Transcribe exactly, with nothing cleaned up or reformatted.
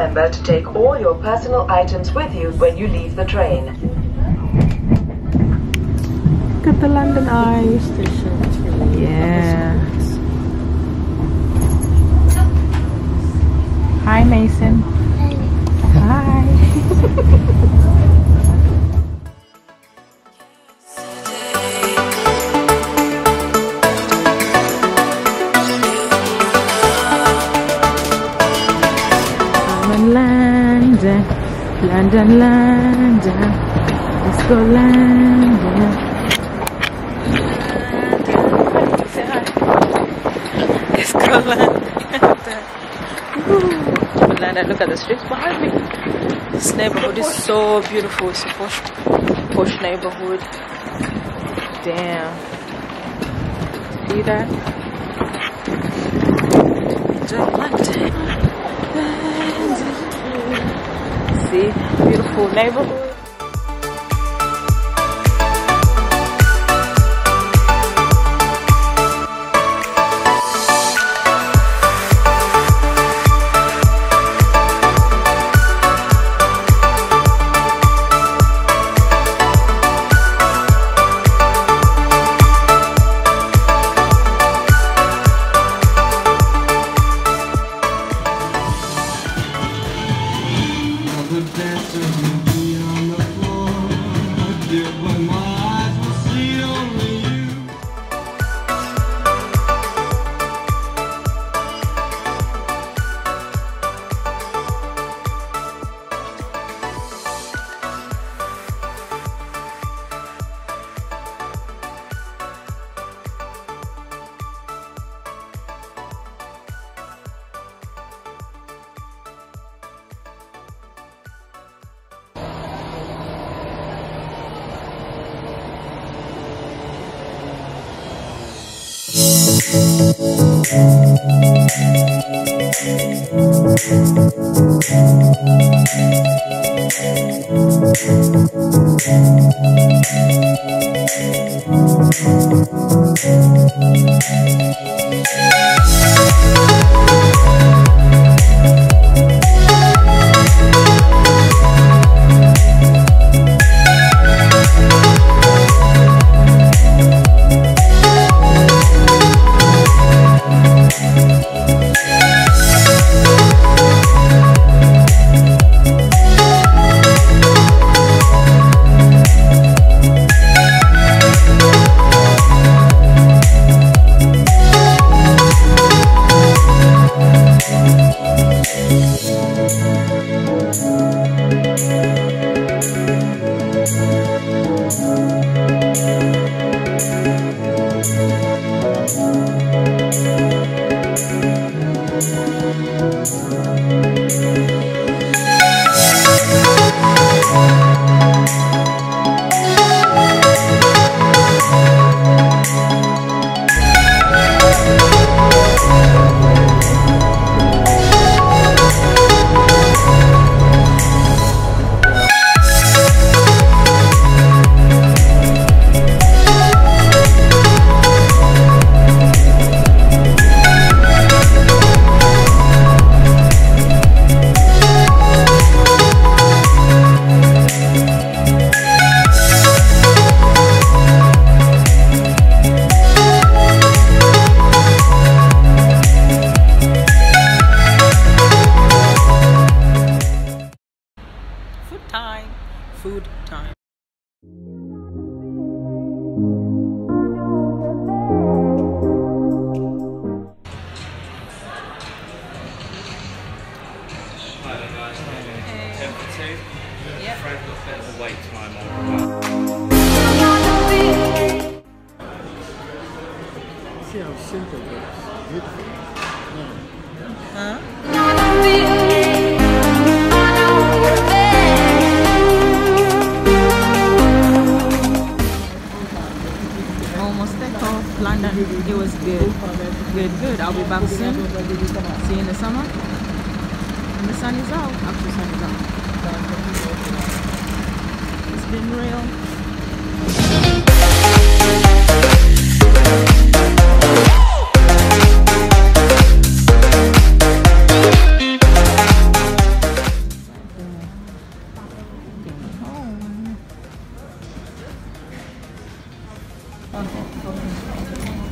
remember to take all your personal items with you when you leave the train. Look at the London Eye station. Yeah. Hi, Mason. Hi. London, London, London, let's go London. Say hi. Let's go London. Woo. London, look at the streets behind me. This neighborhood is so beautiful. It's a posh, posh neighborhood. Damn. See that? Enjoy London. See, beautiful neighborhood. Food time. See how simple it is. Beautiful. Huh? Almost there. Oh, London. It was good. Good, good. I'll be back soon. See you in the summer. And the sun is out. Actually, sun is out. It's been real. Okay.